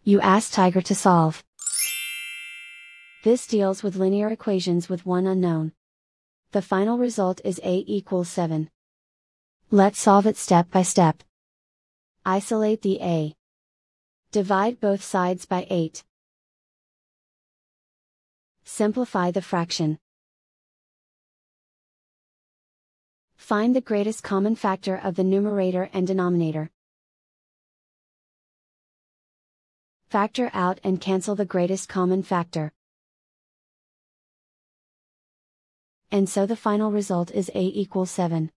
You ask Tiger to solve. This deals with linear equations with one unknown. The final result is A equals 7. Let's solve it step by step. Isolate the A. Divide both sides by 8. Simplify the fraction. Find the greatest common factor of the numerator and denominator. Factor out and cancel the greatest common factor. And so the final result is A equals 7.